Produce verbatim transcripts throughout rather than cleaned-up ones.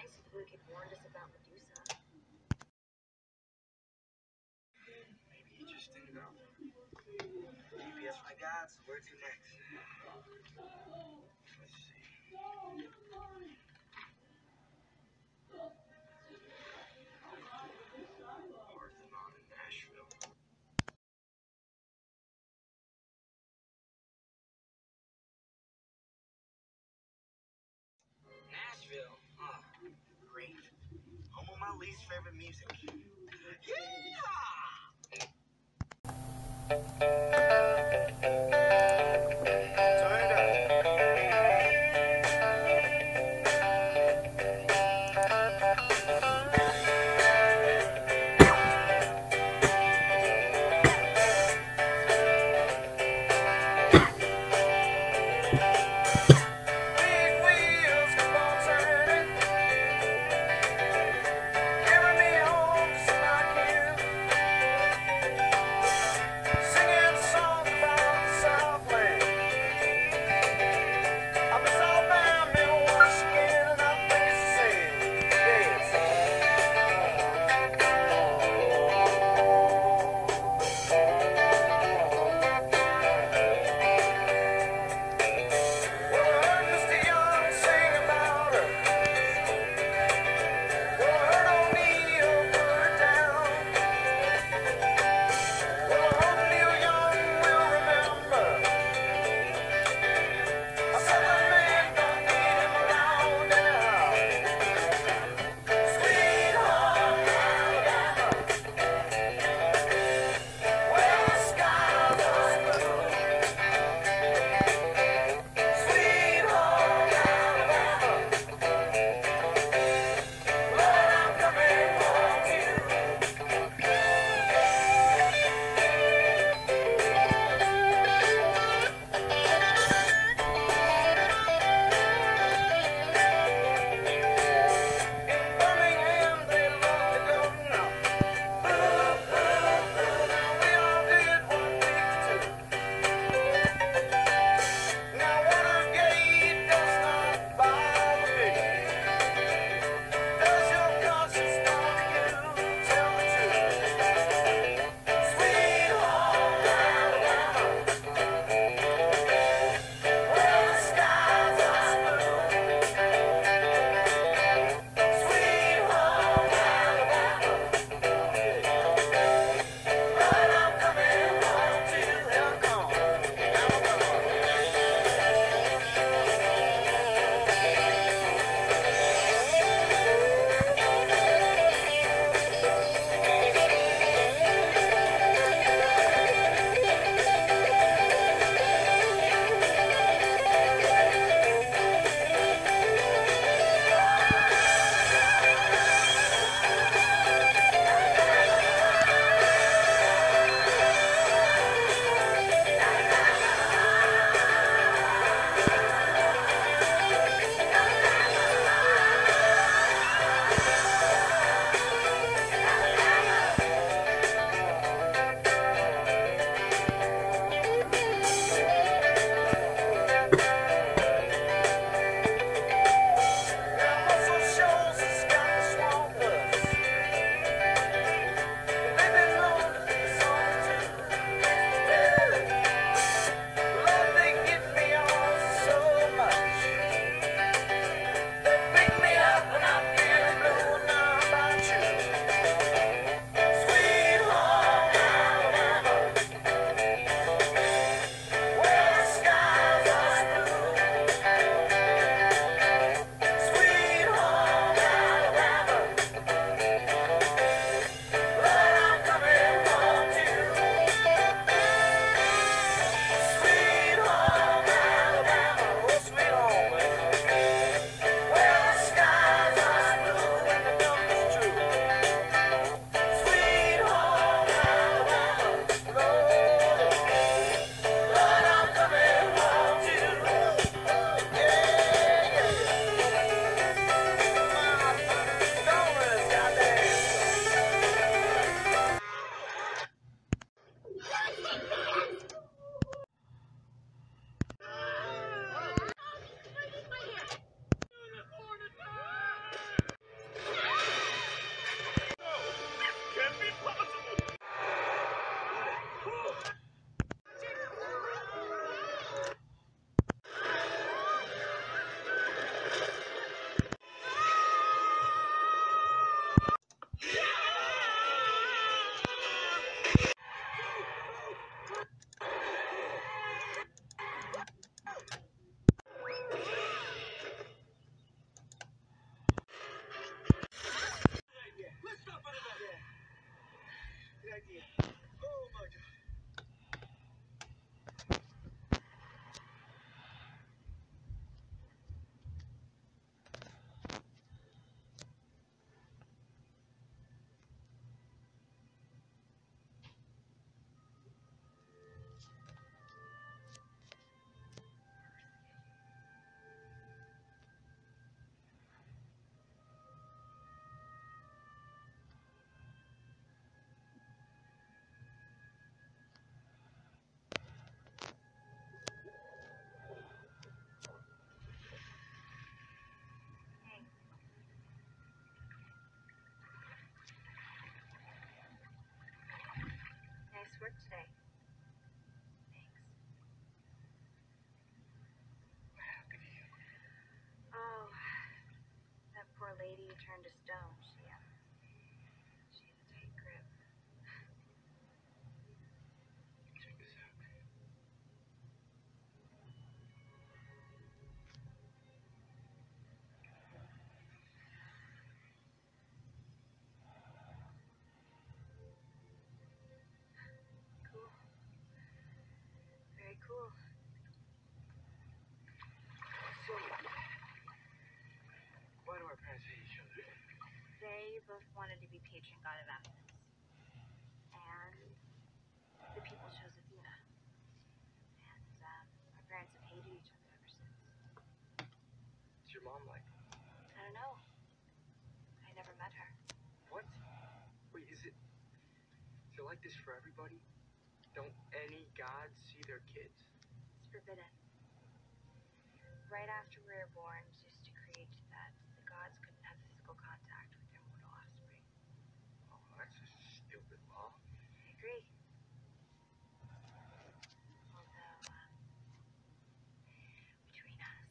nice if Luke had warned us about Medusa. Maybe he just didn't know. G P S my God, so where to next? Let's see. Parthenon in Nashville. Nashville? Oh, great. Home of my least favorite music. turned to stone. She, uh, she had a tight grip. Check this out. Cool. Very cool. So, why do our parents hate each other? They both wanted to be patron god of Athens. And the people chose Athena. And um, our parents have hated each other ever since. What's your mom like? I don't know. I never met her. What? Wait, is it... Is it like this for everybody? Don't any gods see their kids? It's forbidden. Right after we were born, just to create that the gods couldn't have physical contact with their mortal offspring. Oh, that's a stupid law. I agree. Although, um, between us,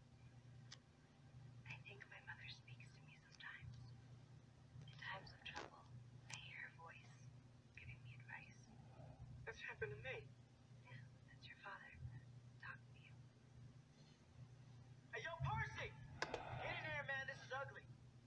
I think my mother speaks to me sometimes. In times of trouble, I hear her voice, giving me advice. That's happened to me. Yeah, that's your father, talking to you. Hey, yo, Percy! Get in there, man. This is ugly.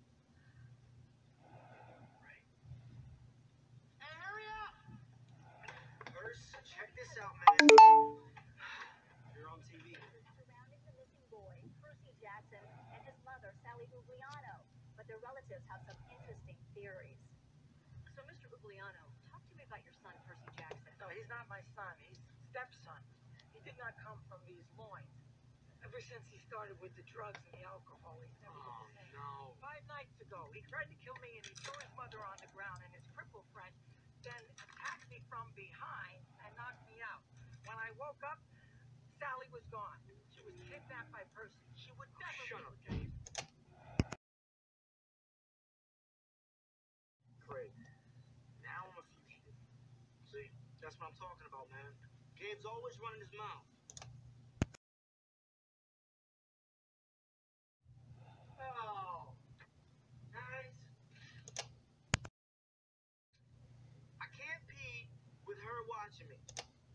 Right. Hey, hurry up! Percy, check this out, man. You're on T V. Surrounding the missing boy, Percy Jackson, and his mother, Sally Gugliano. But their relatives have some interesting theories. So, Mister Gugliano, talk to me about your son, Percy Jackson. No, he's not my son. He's stepson. He did not come from these loins. Ever since he started with the drugs and the alcohol, he's never been Oh, the same. no. Five nights ago, he tried to kill me and he threw his mother on the ground, and his crippled friend then attacked me from behind and knocked me out. When I woke up, Sally was gone. She was kidnapped by Percy. She would never Shut leave up, again. Great. Now I'm a fugitive. See, that's what I'm talking about, man. Gabe's always running his mouth. Oh, guys. I can't pee with her watching me.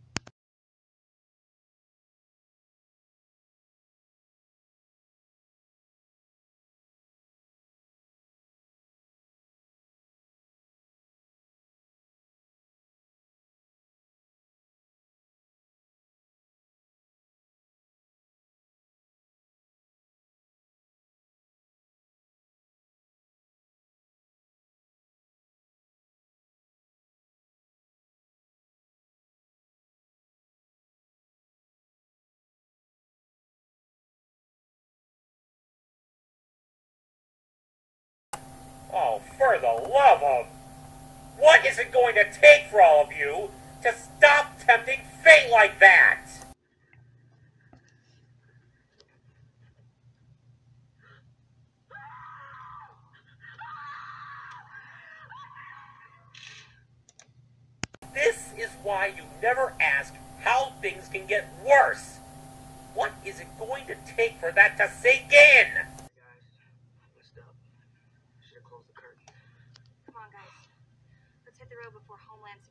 Oh, for the love of... What is it going to take for all of you to stop tempting fate like that? This is why you never ask how things can get worse. What is it going to take for that to sink in? Guys, I messed up. Should have closed the curtain. Come on, guys. Let's hit the road before Homeland